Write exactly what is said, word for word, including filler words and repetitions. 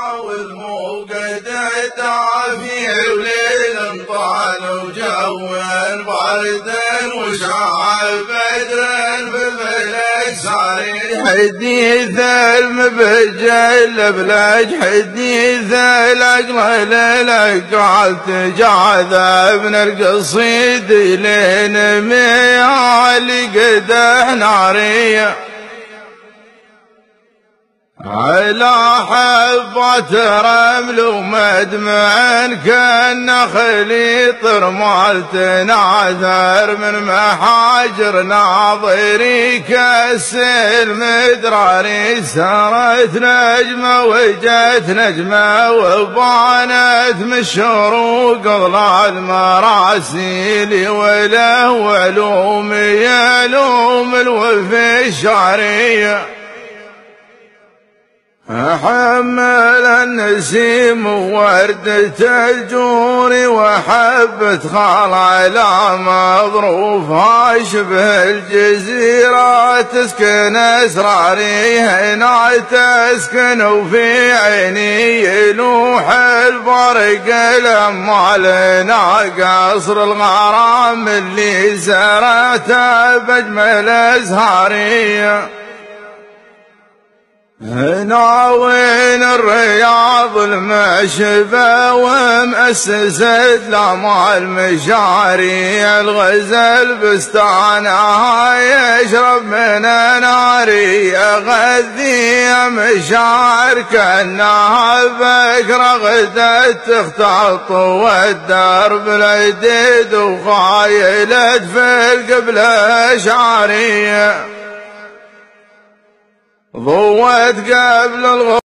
والموقد دافي وليل طال وجو بارد وشع بدر بالملك صاري حديث المبجل بلاج حديث العقل للك قالت جعذب من القصيد لين ميعالي قدح ناريه على حفة رمل ومدمع كالنخل طرمال تنعثر من محاجر ناظري كالسيل مدراري سارت نجمة وجت نجمة وبانت من الشروق ظلال مراسيل وله علوم يلوم الوفي الشعرية حمل النسيم ووردة الجور وحبة خال على مظروفها شبه الجزيرة تسكن أسراري هنا تسكن وفي عيني يلوح البرق لما لنا قصر الغرام اللي زرعته بأجمل أزهاري هنا وين الرياض المشفى ومؤسسة لما المشاري الغزل بستانها يشرب من ناري غذي مشاعر كأنها بكرة غدت تختلط والدرب الجديد وخايلت في القبلة شعرية ضوت قبل الغ